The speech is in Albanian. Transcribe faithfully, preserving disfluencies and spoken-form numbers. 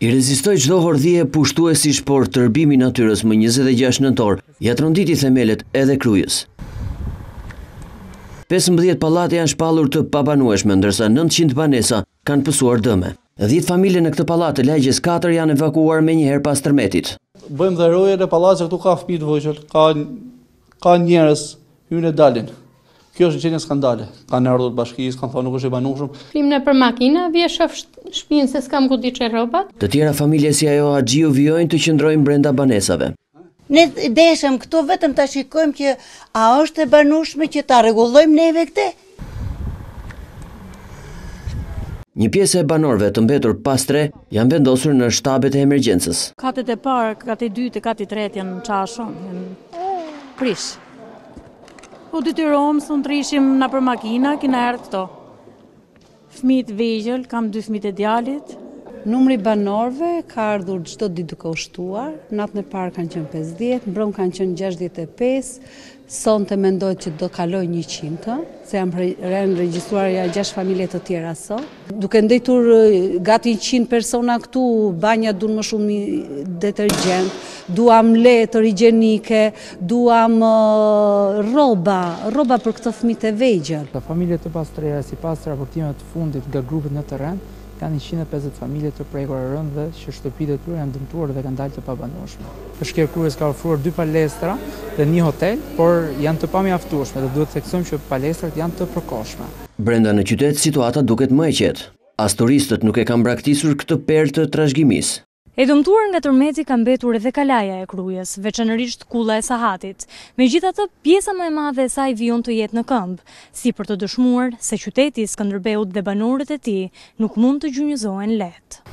I rezistoi çdo hordhije pushtuesish, por tërbimi i natyrës më njëzet e gjashtë nëntor ja tronditi themelet edhe krujës. pesëmbëdhjetë pallate janë shpallur të pabanueshme, ndërsa nëntëqind banesa kanë pësuar dëme. dhjetë familje në këtë pallat të lagjes katër janë evakuuar menjëherë pas tërmetit. Bëjmë dhe roje në pallat, këtu ka fëmijë të vogël, ka ka njerëz hyn e dalin. Kjo është gjendje skandale. Kanë ardhur bashkisë, kanë thonë nuk është e banueshëm. Flim në për makina, vje shoh shtëpinë se s'kam ku diçë rrobat. Të tjera familje si ajo Haxhiu vijojnë të qëndrojnë brenda banesave. Ne deshëm këtu vetëm ta shikojmë që a është e banueshme që ta rregullojmë neve këtë. Një pjesë e banorëve të mbetur pas tre janë vendosur në shtabet e emergjencës. Katet e parë, kati i dytë, kati i tretë janë në qashon, janë prish. Po detyrohem së në të rishim në për makina, kina erdhë këto. Fëmijët vegjël, kam dy fëmijët e djalit. Numri banorëve ka ardhur çdo ditë duke u shtuar. Natën e parë kanë qenë pesëdhjetë, mbrëm kanë qenë gjashtëdhjetë e pesë. Sonte mendohet që do kaloj njëqind, se janë registruar ja gjashtë familje të tjera sot. Duke ndëjtur gati njëqind persona këtu, banja duan më shumë detergjent, duam letë higjienike, duam uh, rroba, rroba për këto fëmijë të vegjël. Familjet të pastrera, sipas raportimeve të fundit nga grupet në terren, kanë njëqind e pesëdhjetë familje të prekura rënd dhe që shtëpitë e tyre janë dëmtuar dhe kanë dalë të pabanueshme. Peshqer Krujës ka ofruar dy palestra dhe një hotel, por janë të pamjaftueshme dhe duhet të theksojmë që palestrat janë të përkohshme. Brenda në qytet situata duket më e qetë. As turistët nuk e kanë braktisur këtë perlë të trashëgimisë. E dëmtuar nga tërmeti ka mbetur edhe kalaja e Krujës, veçanërisht kulla e Sahatit. Megjithatë, pjesa më e madhe e saj vijon të jetë në këmbë, si për të dëshmuar se qyteti Skënderbeut dhe banorët e tij nuk mund të gjunjëzohen lehtë.